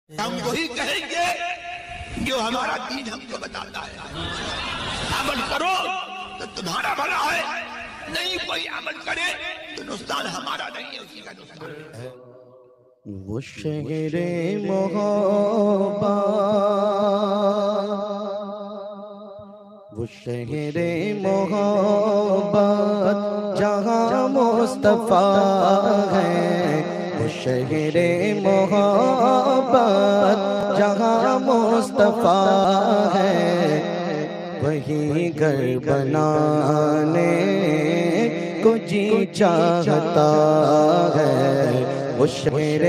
ہم وہی کہیں گے جو ہمارا دین ہم کو بتاتا ہے. عمل کرو تو تمہارا بھلا ہے، نہیں کوئی عمل کرے تو نقصان ہمارا نہیں ہے، اسی کا نقصان ہے. وہ شہر محبت، وہ شہر محبت جہاں مصطفیٰ ہے، وہ شہر محبت جہاں مصطفیٰ ہے، وہی گھر بنانے کو جی چاہتا ہے. وہ شہر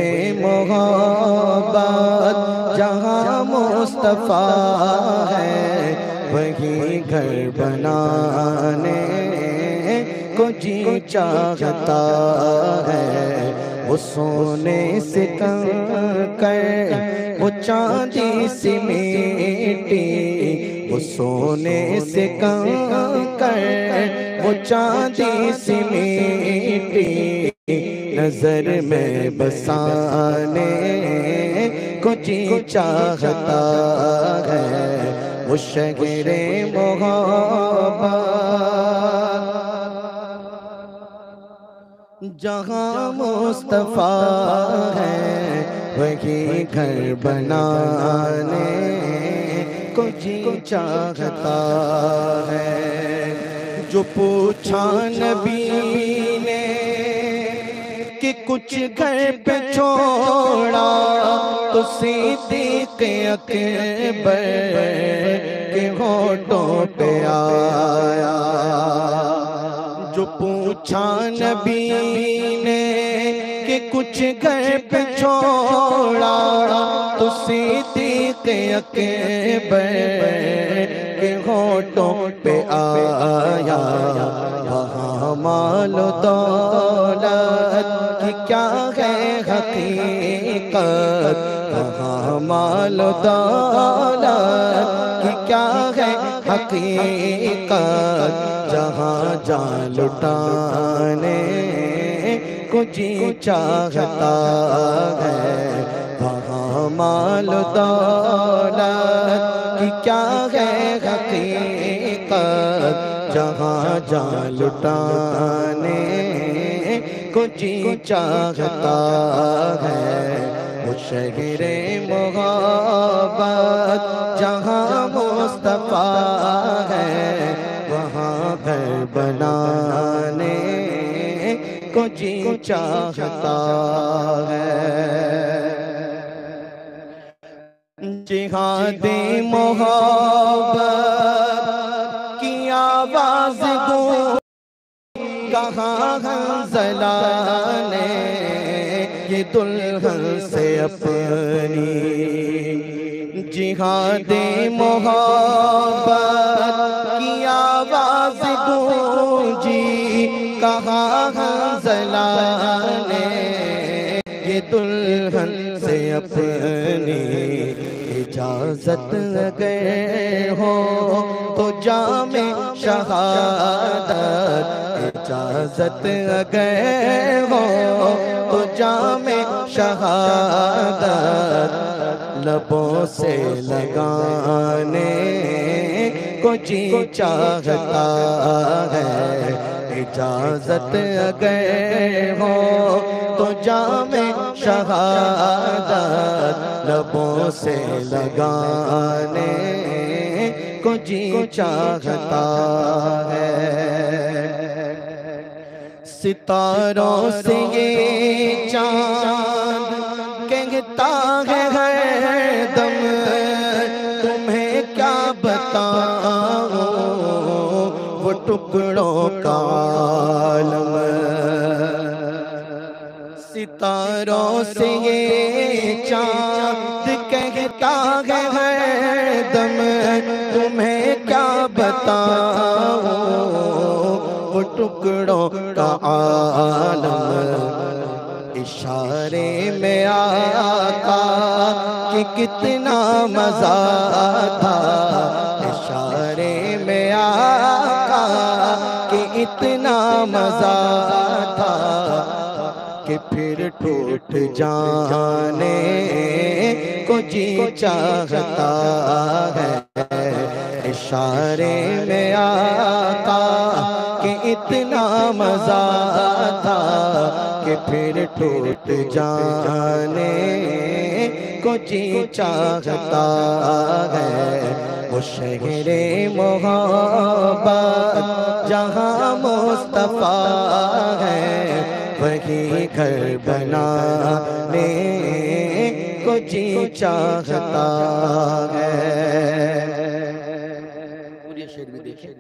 محبت جہاں مصطفیٰ ہے، وہی گھر بنانے کو جی چاہتا ہے. وہ سونے سے کنکر، وہ چاندی سے میٹی، وہ سونے سے کنکر، وہ چاندی سے میٹی، نظر میں بسانے کو جی چاہتا ہے. وہ شہر محبت جہاں مصطفیٰ ہے، وہی گھر بنانے کو جی چاہتا ہے. جو پوچھا نبی نے کہ کچھ گھر پہ چھوڑا، تو صدیق اکبر کے ہونٹوں پہ آیا. جو پوچھا نبی نے کہ کچھ گھر پہ چھوڑا، تو صدیق اکبر کے ہونٹوں پہ آیا. وہاں مال و دولت کی کیا ہے حقیقت، وہاں مال و دولت کی کیا ہے حقیقت، جہاں جان لٹانے کو جی چاہتا ہے. وہاں مال و دولت کی کیا ہے حقیقت، جہاں جان لٹانے کو جی چاہتا ہے. وہ شہر محبت جہاں مصطفیٰ ہے، وہاں گھر بنانے کو جی چاہتا ہے. جہاد محبت کی آواز گونجی، کہاں حنظلہ نے یہ دلہن سے اپنی. جہاد محبت کی آواز گونجی، کہاں حنظلہ نے یہ دلہن سے اپنی. اجازت اگر ہو تو جام شہادت، اجازت اگر ہو تو جام شہادت لبوں سے لگانے کو جی چاہتا ہے. اجازت اگر ہو تو جام شہادت لبوں سے لگانے کو جی چاہتا ہے. ستاروں سے یہ چاند کہتا ہے ہر دم، تمہیں کیا بتاؤں وہ ٹکڑوں کا عالم. ستاروں سے یہ چاند کہتا ہے ہر دم، تمہیں کیا بتاؤں وہ ٹکڑوں کا عالم. اشارے میں آقا کہ کتنا مزہ تھا، اشارے میں آقا کہ اتنا مزہ تھا، کہ پھر ٹوٹ جانے کو جی چاہتا ہے، اشارے میں آقا کہ اتنا مزہ تھا کہ پھر ٹوٹ جانے کو جی چاہتا ہے، وہ شہر محبت جہاں مصطفیٰ ہے، وہی گھر بنانے کو جی چاہتا ہے۔ اور یہ شعر بھی دیکھیں،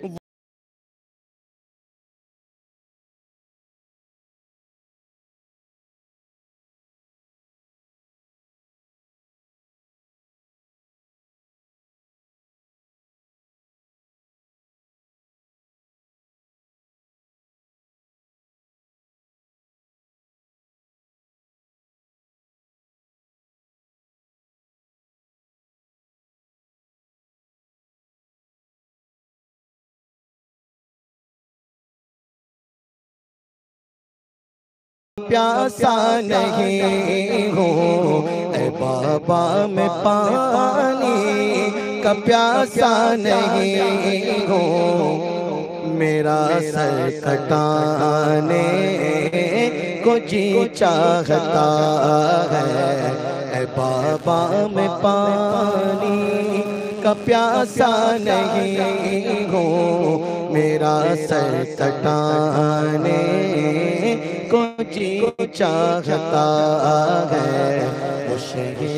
پیاسا نہیں ہوں اے بابا میں پانی کا پیاسا نہیں ہوں، میرا سر کٹانے کو جی چاہتا ہے، اے بابا میں پانی کا پیاسا نہیں ہوں، میرا سر کٹانے کو جی چاہتا ہے، وہ شہر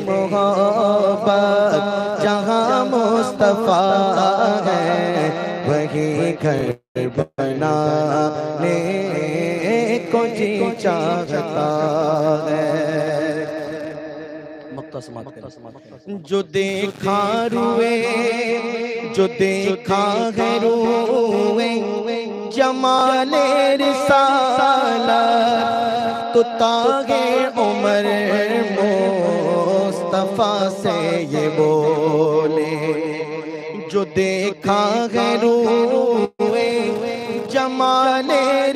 محبت جہاں مصطفیٰ ہے، وہی گھر بنانے کو جی چاہتا ہے۔ جو دیکھا روئے، جو دیکھا ہے روئے جمال رسالت، تو تاج عمر مصطفیٰ سے یہ بولے، جو دیکھا ہے روئے جمال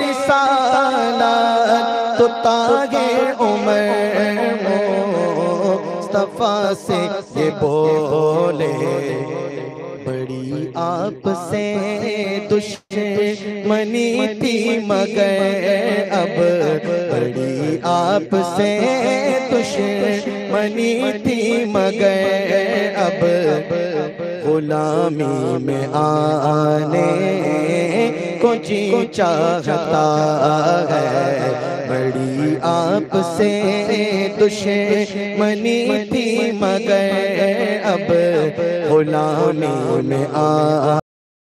رسالت، تو تاج عمر مصطفیٰ سے یہ بولے، بڑی آپ سے دشمنی تھی مگر اب، بڑی آپ سے دشمنی تھی مگر اب، غلامی میں آنے کو جی چاہتا ہے، بڑی آپ سے دشمنی تھی مگر اب، غلامی میں آنے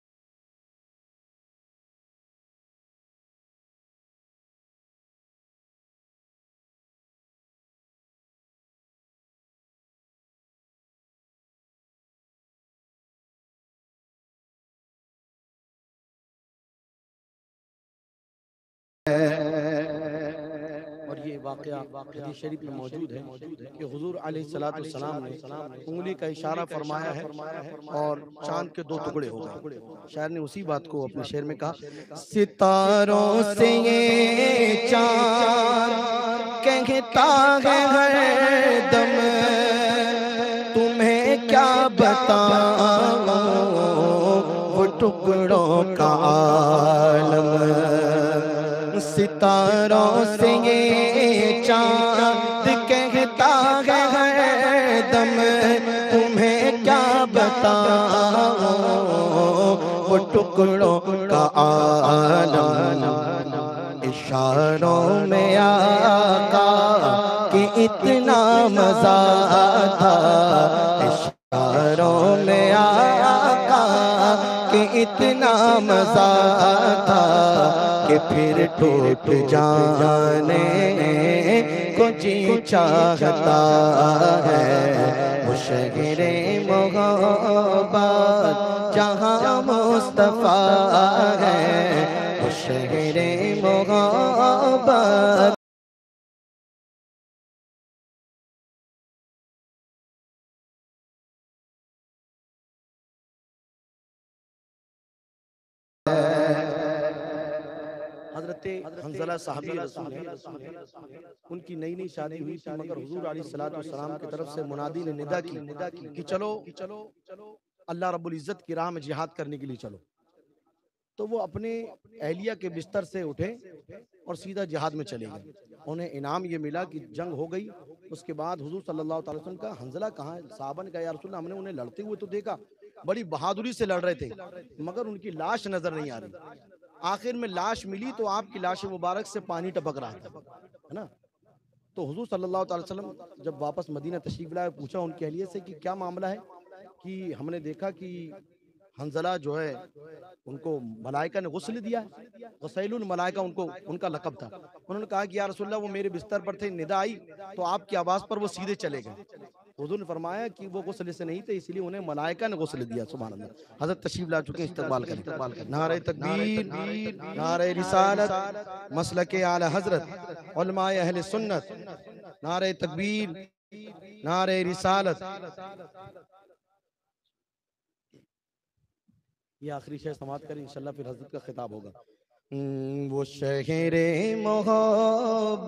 اور یہ واقعہ حدیث شریف میں موجود ہے کہ حضور علیہ السلام نے انگلی کا اشارہ فرمایا ہے اور چاند کے دو ٹکڑے ہو گئے۔ شاعر نے اسی بات کو اپنے شعر میں کہا، ستاروں سے یہ چاند کہتا ہے ہر دم، تمہیں کیا بتاؤں وہ ٹکڑوں کا عالم، ستاروں سے یہ چاند کہتا ہے ہر دم، تمہیں کیا بتاؤں وہ ٹکڑوں کا عالم، اشاروں میں آقا کہ اتنا مزہ تھا، اشاروں میں آقا کہ اتنا مزہ تھا کہ پھر ٹوٹ جانے کو جی چاہتا ہے، وہ شہر محبت جہاں مصطفیٰ ہے، وہ شہر محبت حضرت حنظلہ صحابی رسول ہیں، ان کی نئی نئی شادی ہوئی تھی، مگر حضور علیہ الصلوۃ والسلام کی طرف سے منادی نے ندا کی کہ چلو اللہ رب العزت کی راہ میں جہاد کرنے کے لیے چلو. تو وہ اپنے اہلیہ کے بستر سے اٹھے اور سیدھا جہاد میں چلے گئے. انہیں انعام یہ ملا کہ جنگ ہو گئی. اس کے بعد حضور صلی اللہ علیہ وسلم کا حنظلہ کہاں ہے؟ صحابہ نے کہا یا رسول اللہ ہم نے انہیں لڑتے ہوئے تو دیکھا، بڑی بہادری سے لڑ رہے تھے، مگر ان کی لاش نظر نہیں آ رہی. آخر میں لاش ملی تو آپ کی لاش مبارک سے پانی ٹپک رہا تھا، ہے نا. تو حضور صلی اللہ علیہ وسلم جب واپس مدینہ تشریف لائے، پوچھا ان کی اہلیہ سے کہ کیا معاملہ ہے، کہ ہم نے دیکھا کہ حنظلہ جو ہے ان کو ملائکہ نے غسل دیا ہے، غسیل الملائکہ ان کا لقب تھا. انہوں نے کہا کہ یا رسول اللہ وہ میرے بستر پر تھے، ندا آئی تو آپ کی آواز پر وہ سیدھے چلے گئے. حضور نے فرمایا کہ وہ غسل سے نہیں تھے، اس لیے انہیں ملائکہ نے غسل دیا. سبحان اللہ. حضرت تشریف لا چکے ہیں، استقبال کریں. نعرہ تکبیر، نعرہ رسالت، مسلک اعلی حضرت علماء اہل سنت. نعرہ تکبیر، نعرہ رسالت. یہ آخری شعر سماعت کریں، انشاءاللہ پھر حضرت کا خطاب ہوگا. وہ شہر محبت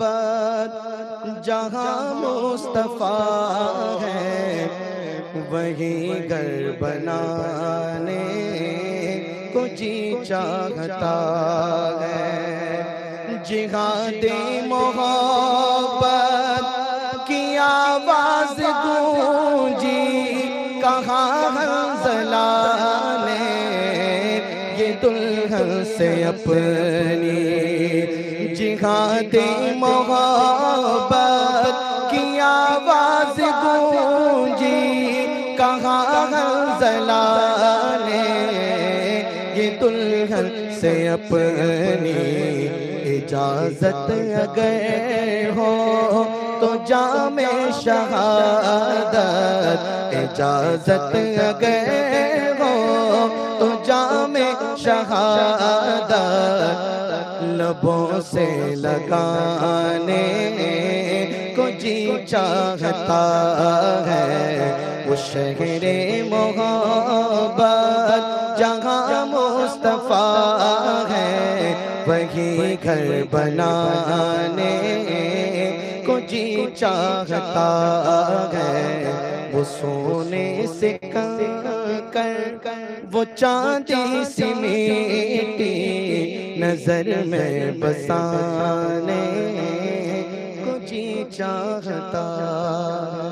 جہاں مصطفیٰ ہے، وہی گھر بنانے کو جی چاہتا ہے. جہاد محبت کی آواز گونجی کہاں حنظلہ نے یہ دلہن سے اپنی. جہاد محبت کی آواز گونجی کہاں حنظلہ نے یہ دلہن سے اپنی. اجازت اگر ہو تو جام شہادت، اجازت اگر ہو تو جام شہادت لبوں سے لگانے کو جی چاہتا ہے. وہ شہر محبت جہاں مصطفیٰ ہے، وہی گھر بنانے کو جی چاہتا ہے. وہ سونے سے کر وہ چاندی سی میٹی نظر میں بسانے کو جی چاہتا